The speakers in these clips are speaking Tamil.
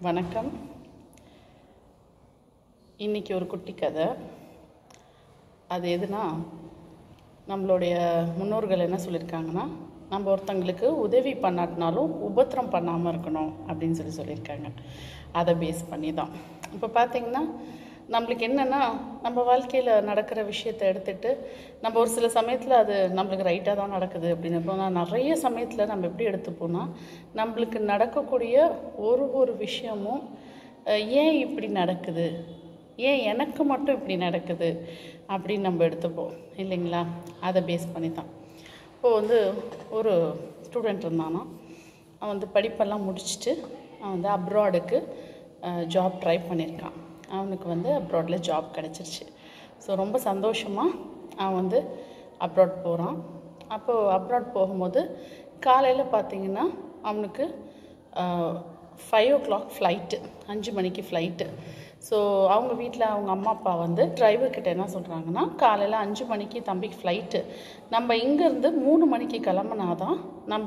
வணக்கம். இன்றைக்கி ஒரு குட்டி கதை. அது எதுனா, நம்மளுடைய முன்னோர்கள் என்ன சொல்லியிருக்காங்கன்னா, நம்ம ஒருத்தங்களுக்கு உதவி பண்ணாட்டினாலும் உபத்திரம் பண்ணாமல் இருக்கணும் அப்படின்னு சொல்லியிருக்காங்க. அதை பேஸ் பண்ணி தான் இப்போ பார்த்திங்கன்னா, நம்மளுக்கு என்னென்னா, நம்ம வாழ்க்கையில் நடக்கிற விஷயத்தை எடுத்துகிட்டு நம்ம ஒரு சில சமயத்தில் அது நம்மளுக்கு ரைட்டாக தான் நடக்குது அப்படின்னு போனால், நிறைய சமயத்தில் நம்ம எப்படி எடுத்துப்போனா, நம்மளுக்கு நடக்கக்கூடிய ஒரு விஷயமும் ஏன் இப்படி நடக்குது, ஏன் எனக்கு மட்டும் இப்படி நடக்குது அப்படின்னு நம்ம எடுத்துப்போம் இல்லைங்களா? அதை பேஸ் பண்ணி தான். இப்போது ஒரு ஸ்டூடெண்ட் இருந்தானா, அவன் படிப்பெல்லாம் முடிச்சுட்டு அவன் அப்ராடுக்கு ஜாப் ட்ரை பண்ணியிருக்கான். அவனுக்கு அப்ராடில் ஜாப் கிடச்சிருச்சு. ஸோ ரொம்ப சந்தோஷமாக அவன் அப்ராட் போகிறான். அப்போது அப்ராட் போகும்போது காலையில் பார்த்திங்கன்னா அவனுக்கு 5 o'clock ஃப்ளைட்டு, 5 மணிக்கு ஃப்ளைட்டு. ஸோ அவங்க வீட்டில் அவங்க அம்மா அப்பா டிரைவர்கிட்ட என்ன சொல்கிறாங்கன்னா, காலையில் 5 மணிக்கு தம்பிக்கு ஃப்ளைட்டு, நம்ம இங்கேருந்து 3 மணிக்கு கிளம்புனா தான் நம்ம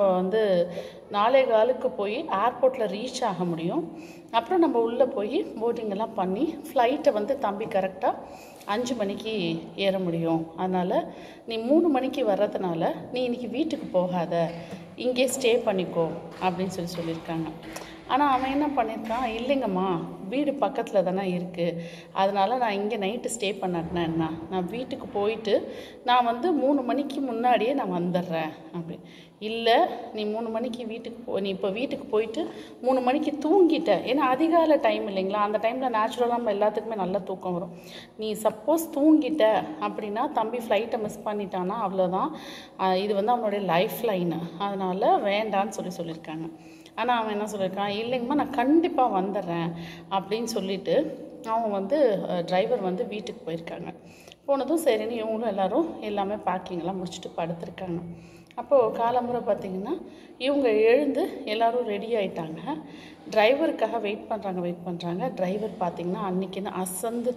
4:15 போய் ஏர்போர்ட்டில் ரீச் ஆக முடியும். அப்புறம் நம்ம உள்ளே போய் போட்டிங்கெல்லாம் பண்ணி ஃப்ளைட்டை தம்பி கரெக்டாக 5 மணிக்கு ஏற முடியும். அதனால் நீ 3 மணிக்கு வர்றதுனால நீ இன்றைக்கி வீட்டுக்கு போகாத, இங்கே ஸ்டே பண்ணிக்கோ அப்படின்னு சொல்லியிருக்காங்க. ஆனால் அவன் என்ன பண்ணியிருக்கான், இல்லைங்கம்மா வீடு பக்கத்தில் தானே இருக்குது, அதனால் நான் இங்கே நைட்டு ஸ்டே பண்ணாட்டினா என்ன, நான் வீட்டுக்கு போயிட்டு நான் 3 மணிக்கு முன்னாடியே நான் வந்துடுறேன் அப்படி. இல்லை, நீ 3 மணிக்கு நீ இப்போ வீட்டுக்கு போயிட்டு 3 மணிக்கு தூங்கிட்ட, ஏன்னா அதிகாலை டைம் இல்லைங்களா, அந்த டைமில் நேச்சுரலாக நம்ம எல்லாத்துக்குமே நல்லா தூக்கம் வரும். நீ சப்போஸ் தூங்கிட்ட அப்படின்னா தம்பி ஃப்ளைட்டை மிஸ் பண்ணிட்டான்னா அவ்வளோதான், இது அவனுடைய லைஃப் லைனு, அதனால் வேண்டான்னு சொல்லியிருக்காங்க. ஆனால் அவன் என்ன சொல்லியிருக்கான், இல்லைங்கம்மா நான் கண்டிப்பாக வந்துடுறேன் அப்படின்னு சொல்லிவிட்டு அவன் டிரைவர் வீட்டுக்கு போயிருக்காங்க. போனதும் சரின்னு இவங்களும் எல்லோரும் எல்லாமே பேக்கிங்லாம் முடிச்சுட்டு படுத்துருக்காங்க. அப்போது காலம்புரை பார்த்திங்கன்னா இவங்க எழுந்து எல்லோரும் ரெடி ஆகிட்டாங்க. டிரைவருக்காக வெயிட் பண்ணுறாங்க. டிரைவர் பார்த்திங்கன்னா அன்றைக்கின்னு அசந்து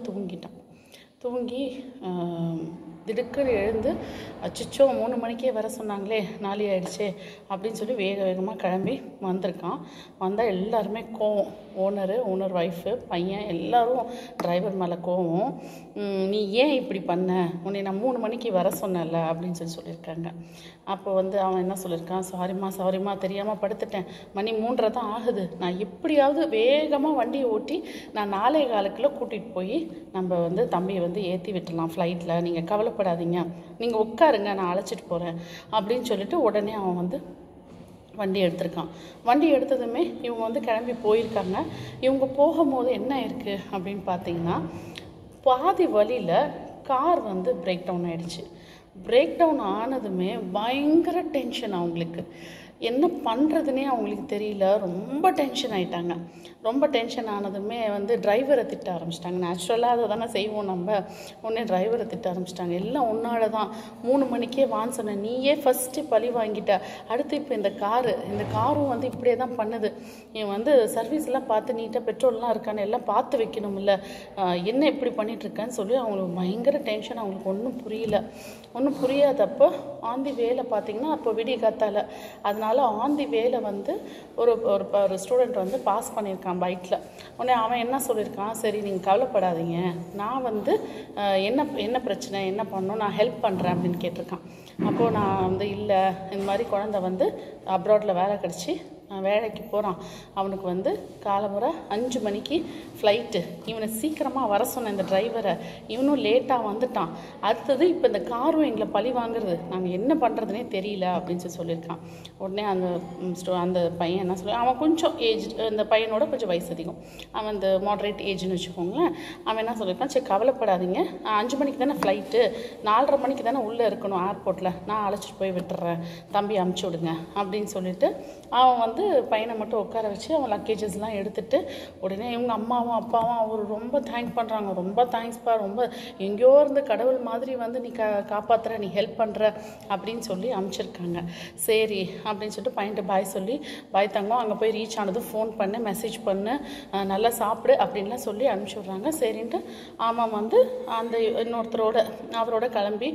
தூங்கி திடுக்குன்னு எழுந்து, அச்சிச்சோ 3 மணிக்கே வர சொன்னாங்களே, 4 ஆகிடுச்சே அப்படின்னு சொல்லி வேகமாக கிளம்பி வந்திருக்கான். வந்தால் எல்லாருமே கோவம், ஓனர் ஒய்ஃபு, பையன் எல்லோரும் டிரைவர் மேலே கோவம். நீ ஏன் இப்படி பண்ண, உன்னை நான் 3 மணிக்கு வர சொன்னல அப்படின்னு சொல்லியிருக்காங்க. அப்போ அவன் என்ன சொல்லியிருக்கான், சாரிம்மா தெரியாமல் படுத்துட்டேன், மணி 3:30 தான் ஆகுது, நான் எப்படியாவது வேகமாக வண்டியை ஓட்டி நான் 4:15 கூட்டிகிட்டு போய் நம்ம தம்பியை ஏற்றி விட்டுடலாம் ஃப்ளைட்டில், நீங்கள் கவலைப்படாதீங்க, நீங்கள் உட்காருங்க, நான் அழைச்சிட்டு போகிறேன் அப்படின்னு சொல்லிட்டு உடனே அவன் வண்டி எடுத்திருக்கான். வண்டி எடுத்ததுமே இவங்க கிளம்பி போயிருக்காங்க. இவங்க போகும்போது என்ன இருக்குது அப்படின்னு பார்த்தீங்கன்னா, பாதி வழியில் கார் பிரேக் டவுன் ஆகிடுச்சு. பிரேக் டவுன் ஆனதுமே பயங்கர டென்ஷன் அவங்களுக்கு, என்ன பண்ணுறதுனே அவங்களுக்கு தெரியல, ரொம்ப டென்ஷன் ஆகிட்டாங்க. ரொம்ப டென்ஷன் ஆனதுமே டிரைவரை திட்ட ஆரம்பிச்சிட்டாங்க. நேச்சுரலாக அதை தானே செய்வோம் நம்ம. உடனே டிரைவரை திட்ட ஆரம்பிச்சிட்டாங்க. எல்லாம் உன்னால தான், 3 மணிக்கே வான்னு சொன்னேன், நீயே ஃபஸ்ட்டு பழி வாங்கிட்ட, அடுத்து இப்போ இந்த காரும் இப்படியே தான் பண்ணுது, நீ சர்வீஸ்லாம் பார்த்து நீட்டாக பெட்ரோல்லாம் இருக்கான்னு எல்லாம் பார்த்து வைக்கணும், இல்லை என்ன இப்படி பண்ணிகிட்ருக்கேன்னு சொல்லி அவங்களுக்கு பயங்கர டென்ஷன். அவங்களுக்கு ஒன்றும் புரியாதப்போ ஆந்தி வேலை பார்த்திங்கன்னா, அப்போ விடிய காத்தால, அதனால் ஆந்தி வேலை ஒரு ஸ்டூடெண்ட் பாஸ் பண்ணியிருக்கான் பைக்கில். உடனே அவன் என்ன சொல்லியிருக்கான், சரி நீங்கள் கவலைப்படாதீங்க, நான் என்ன பிரச்சனை, என்ன பண்ணணும், நான் ஹெல்ப் பண்ணுறேன் அப்படின்னு கேட்டிருக்கான். அப்போது நான் இல்லை, இந்த மாதிரி குழந்தை அப்ராடில் வேலை கிடச்சி வேலைக்கு போகிறான், அவனுக்கு காலமுறை 5 மணிக்கு ஃப்ளைட்டு, இவனை சீக்கிரமாக வர சொன்ன இந்த டிரைவரை, இவனும் லேட்டாக வந்துட்டான், அடுத்தது இப்போ இந்த காரும் எங்களை பழி வாங்குறது, நாங்கள் என்ன பண்ணுறதுனே தெரியல அப்படின்னு சொல்லியிருக்கான். உடனே அந்த பையன் என்ன சொல்லி, அவன் கொஞ்சம் ஏஜ், அந்த பையனோட கொஞ்சம் வயசு அதிகம், அவன் மாடரேட் ஏஜ்னு வச்சுக்கோங்களேன். அவன் என்ன சொல்லியிருக்கான், சரி கவலைப்படாதீங்க, 5 மணிக்கு தானே ஃப்ளைட்டு, 4:30 மணிக்கு தானே உள்ளே இருக்கணும் ஏர்போர்ட்டில், நான் அழைச்சிட்டு போய் விட்டுறேன், தம்பி அமுச்சு விடுங்க அப்படின்னு சொல்லிட்டு அவன் பையனை மட்டும் உட்கார வச்சு அவன் லக்கேஜஸ்லாம் எடுத்துகிட்டு, உடனே இவங்க அம்மாவும் அப்பாவும் அவர் ரொம்ப தேங்க் பண்ணுறாங்க. ரொம்ப தேங்க்ஸ்ப்பா, ரொம்ப எங்கேயோ இருந்து கடவுள் மாதிரி நீ காப்பாற்றுற, நீ ஹெல்ப் பண்ணுற அப்படின்னு சொல்லி அனுப்பிச்சிருக்காங்க. சரி அப்படின்னு சொல்லிட்டு பையன்ட்டு பாய் சொல்லி, பாய் தங்கம் அங்கே போய் ரீச் ஆனது ஃபோன் பண்ணு, மெசேஜ் பண்ணு, நல்லா சாப்பிடு அப்படின்லாம் சொல்லி அனுப்பிச்சி விட்றாங்க. சரின்ட்டு ஆமாம் அந்த இன்னொருத்தரோட அவரோட கிளம்பி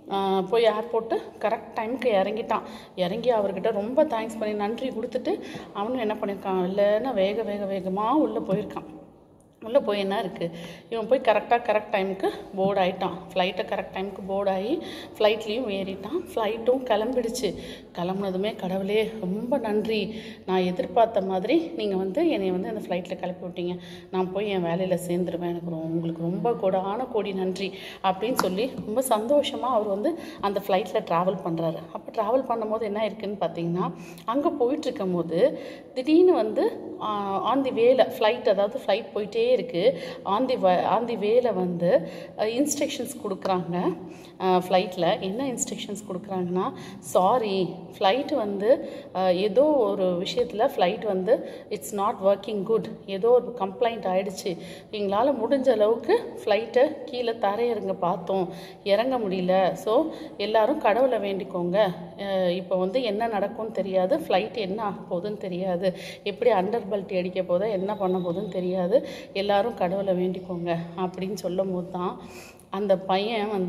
போய் ஏர்போர்ட்டு கரெக்ட் டைமுக்கு இறங்கிட்டான். இறங்கி அவர்கிட்ட ரொம்ப தேங்க்ஸ் பண்ணி நன்றி கொடுத்துட்டு அவனும் என்ன பண்ணியிருக்கான், இல்லைன்னா வேகமாக உள்ளே போயிருக்கான். உள்ளே போய் என்ன இருக்குது, இவன் போய் கரெக்ட் டைமுக்கு போர்டு ஆகிட்டான். ஃப்ளைட்டை கரெக்ட் டைமுக்கு போர்டு ஆகி ஃப்ளைட்லேயும் ஏறிட்டான். ஃப்ளைட்டும் கிளம்பிடுச்சு. கிளம்புனதுமே கடவுளே ரொம்ப நன்றி, நான் எதிர்பார்த்த மாதிரி நீங்கள் என்னை அந்த ஃப்ளைட்டில் கிளப்பி விட்டீங்க, நான் போய் என் வேலையில் சேர்ந்துருவேன், எனக்கு உங்களுக்கு ரொம்ப கோடி நன்றி அப்படின்னு சொல்லி ரொம்ப சந்தோஷமாக அவர் அந்த ஃப்ளைட்டில் ட்ராவல் பண்ணுறாரு. அப்போ ட்ராவல் பண்ணும்போது என்ன இருக்குதுன்னு பார்த்தீங்கன்னா, அங்கே போயிட்டுருக்கும் போது திடீர்னு ஆன் தி வேல ஃப்ளைட் போயிட்டே இருக்குது. ஆன் தி வேல இன்ஸ்ட்ரக்ஷன்ஸ் கொடுக்குறாங்க. ஃப்ளைட்டில் என்ன இன்ஸ்ட்ரக்ஷன்ஸ் கொடுக்குறாங்கன்னா, சாரி ஃப்ளைட்டு ஏதோ ஒரு விஷயத்தில் flight it's not working good, ஏதோ ஒரு கம்ப்ளைண்ட் ஆகிடுச்சு, எங்களால் முடிஞ்ச அளவுக்கு ஃப்ளைட்டை கீழே தரையிறங்க பார்த்தோம், இறங்க முடியல, ஸோ எல்லோரும் கடவுளை வேண்டிக்கோங்க, இப்போ என்ன நடக்கும்னு தெரியாது, ஃப்ளைட் என்ன ஆக போகுதுன்னு தெரியாது, எப்படி அண்டர் பெல்ட் அடிக்க போதா என்ன பண்ண போகுதுன்னு தெரியாது, எல்லாரும் கடவுளை வேண்டிக்கோங்க அப்படின்னு சொல்லும் போது தான் அந்த பையன்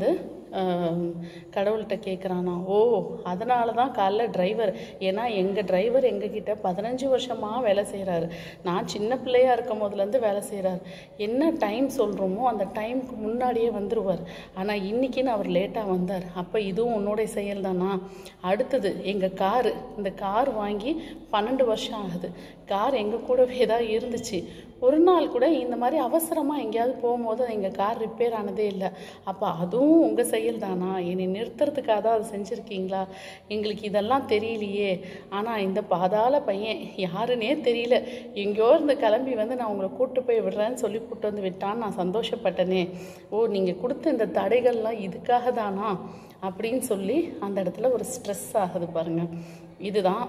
கடவுள்கிட்ட கேட்குறானா, ஓ அதனால தான் காலைல டிரைவர், ஏன்னா எங்கள் டிரைவர் எங்ககிட்ட 15 வருஷமாக வேலை செய்கிறாரு, நான் சின்ன பிள்ளையாக இருக்கும் போதுலேருந்து வேலை செய்கிறார், என்ன டைம் சொல்கிறோமோ அந்த டைமுக்கு முன்னாடியே வந்துடுவார், ஆனால் இன்றைக்கின்னு அவர் லேட்டாக வந்தார், அப்போ இதுவும் உன்னோடைய செயல் தானா, அடுத்தது எங்கள் இந்த கார் வாங்கி 12 வருஷம் ஆகுது, கார் எங்கள் கூடவே தான் இருந்துச்சு, ஒரு நாள் கூட இந்த மாதிரி அவசரமாக எங்கேயாவது போகும்போது எங்கள் கார் ரிப்பேர் ஆனதே இல்லை, அப்போ அதுவும் உங்கள் செயல் தானா, என்னை நிறுத்துறதுக்காக தான் அது செஞ்சுருக்கீங்களா, எங்களுக்கு இதெல்லாம் தெரியலையே, ஆனால் இந்த பாதாள பையன் யாருன்னே தெரியல, எங்கேயோ இருந்து கிளம்பி நான் உங்களை கூப்பிட்டு போய் விடுறேன்னு சொல்லி கூப்பிட்டு விட்டான்னு நான் சந்தோஷப்பட்டனே, ஓ நீங்கள் கொடுத்த இந்த தடைகள்லாம் இதுக்காக தானா அப்படின்னு சொல்லி அந்த இடத்துல ஒரு ஸ்ட்ரெஸ் ஆகுது பாருங்கள். இதுதான்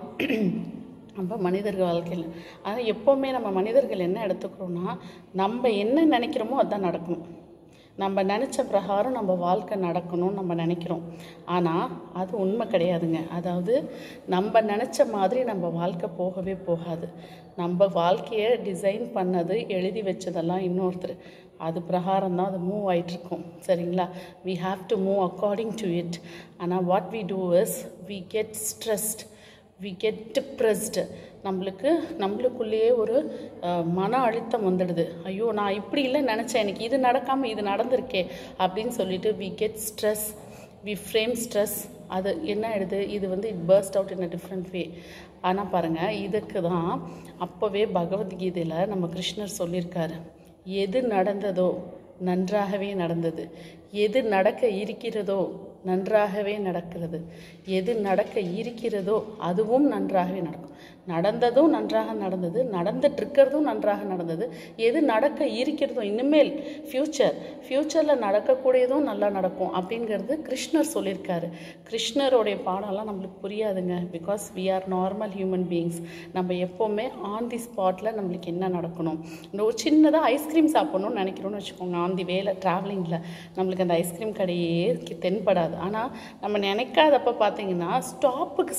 நம்ம மனிதர்கள் வாழ்க்கையில். ஆனால் எப்போவுமே நம்ம மனிதர்கள் என்ன எடுத்துக்கிறோன்னா, நம்ம என்ன நினைக்கிறோமோ அதுதான் நடக்கும், நம்ம நினச்ச பிரகாரம் நம்ம வாழ்க்கை நடக்கணும்னு நம்ம நினைக்கிறோம், ஆனால் அது உண்மை கிடையாதுங்க. அதாவது நம்ம நினச்ச மாதிரி நம்ம வாழ்க்கை போகவே போகாது. நம்ம வாழ்க்கையை டிசைன் பண்ணது எழுதி வச்சதெல்லாம் இன்னொருத்தர், அது பிரகாரம் தான் அது மூவ் ஆகிட்டுருக்கும், சரிங்களா. we have to move according to it. ஆனால் what we do is we get stressed, we get depressed. நம்மளுக்குள்ளேயே ஒரு மன அழுத்தம் வந்துடுது, ஐயோ நான் இப்படி இல்லை நினச்சேன், எனக்கு இது நடக்காமல் இது நடந்திருக்கே அப்படின்னு சொல்லிட்டு we get stress, we frame stress. அது என்ன ஆகிடுது, இது it burst out in a different way. ஆனால் பாருங்கள், இதுக்கு தான் அப்போவே பகவத்கீதையில் நம்ம கிருஷ்ணர் சொல்லியிருக்காரு, எது நடந்ததோ நன்றாகவே நடந்தது, எது நடக்க இருக்கிறதோ நன்றாகவே நடக்கிறது, எது நடக்க இருக்கிறதோ அதுவும் நன்றாகவே நடக்கும், நடந்ததும் நன்றாக நடந்தது, நடந்துட்டுருக்கிறதும் நன்றாக நடந்தது, எது நடக்க இருக்கிறதோ இனிமேல் ஃப்யூச்சரில் நடக்கக்கூடியதும் நல்லா நடக்கும் அப்படிங்கிறது கிருஷ்ணர் சொல்லியிருக்காரு. கிருஷ்ணருடைய பாடம்லாம் நம்மளுக்கு புரியாதுங்க, because we are normal human beings. நம்ம எப்போவுமே ஆன் தி ஸ்பாட்டில் நம்மளுக்கு என்ன நடக்கணும், ஒரு சின்னதாக ஐஸ்கிரீம் சாப்பிட்ணுன்னு நினைக்கிறோன்னு வச்சுக்கோங்க, ஆன் தி வேலை ட்ராவலிங்கில் நம்மளுக்கு அந்த ஐஸ்கிரீம் கடையே தென்படாது. ஆனால் நம்ம நினைக்காதப்போ பார்த்தீங்கன்னா ஸ்டாப்பு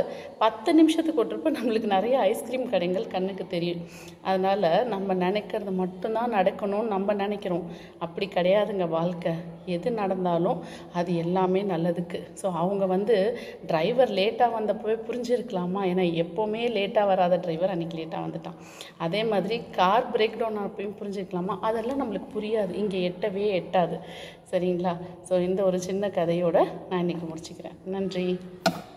10 நிமிஷத்துக்கு ஒருப்போ நம்மளுக்கு நிறைய ஐஸ்கிரீம் கடைகள் கண்ணுக்கு தெரியும். அதனால் நம்ம நினைக்கிறது மட்டும்தான் நடக்கணும்னு நம்ம நினைக்கிறோம், அப்படி கிடையாதுங்க வாழ்க்கை. எது நடந்தாலும் அது எல்லாமே நல்லதுக்கு. ஸோ அவங்க டிரைவர் லேட்டாக வந்தப்போவே புரிஞ்சிருக்கலாமா, ஏன்னா எப்போவுமே லேட்டாக வராத டிரைவர் அன்றைக்கி லேட்டாக வந்துட்டான். அதே மாதிரி கார் பிரேக் டவுன் அப்பயும் புரிஞ்சுக்கலாமா, அதெல்லாம் நம்மளுக்கு புரியாது, இங்கே எட்டாது, சரிங்களா. ஸோ இந்த ஒரு சின்ன கதையோடு நான் இன்றைக்கி முடிச்சுக்கிறேன். நன்றி.